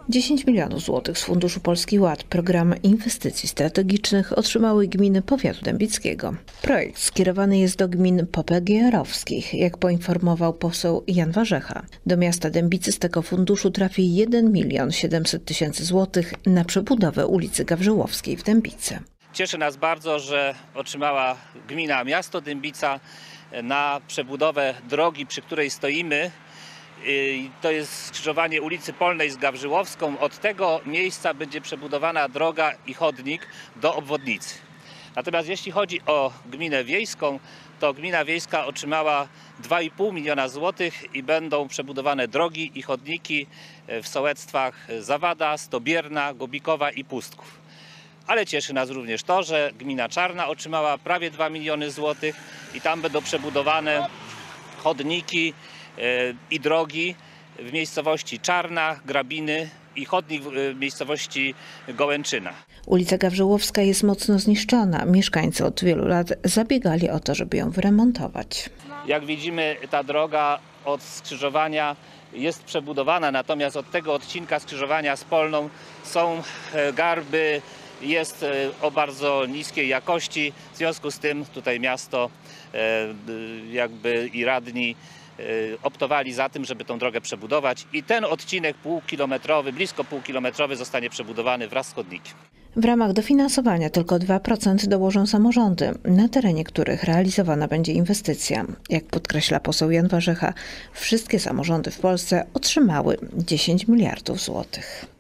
10 milionów złotych z Funduszu Polski Ład, program inwestycji strategicznych, otrzymały gminy powiatu dębickiego. Projekt skierowany jest do gmin popegeerowskich, jak poinformował poseł Jan Warzecha. Do miasta Dębicy z tego funduszu trafi 1 700 000 złotych na przebudowę ulicy Gawrzyłowskiej w Dębicy. Cieszy nas bardzo, że otrzymała gmina miasto Dębica na przebudowę drogi, przy której stoimy. To jest skrzyżowanie ulicy Polnej z Gawrzyłowską. Od tego miejsca będzie przebudowana droga i chodnik do obwodnicy. Natomiast jeśli chodzi o gminę wiejską, to gmina wiejska otrzymała 2,5 miliona złotych i będą przebudowane drogi i chodniki w sołectwach Zawada, Stobierna, Gobikowa i Pustków. Ale cieszy nas również to, że gmina Czarna otrzymała prawie 2 miliony złotych i tam będą przebudowane chodniki i drogi w miejscowości Czarna, Grabiny i chodnik w miejscowości Gołęczyna. Ulica Gawrzyłowska jest mocno zniszczona. Mieszkańcy od wielu lat zabiegali o to, żeby ją wyremontować. Jak widzimy, ta droga od skrzyżowania jest przebudowana, natomiast od tego odcinka skrzyżowania z Polną są garby, jest o bardzo niskiej jakości. W związku z tym tutaj miasto i radni optowali za tym, żeby tą drogę przebudować i ten odcinek półkilometrowy, blisko półkilometrowy zostanie przebudowany wraz z chodnikiem. W ramach dofinansowania tylko 2% dołożą samorządy, na terenie których realizowana będzie inwestycja. Jak podkreśla poseł Jan Warzecha, wszystkie samorządy w Polsce otrzymały 10 miliardów złotych.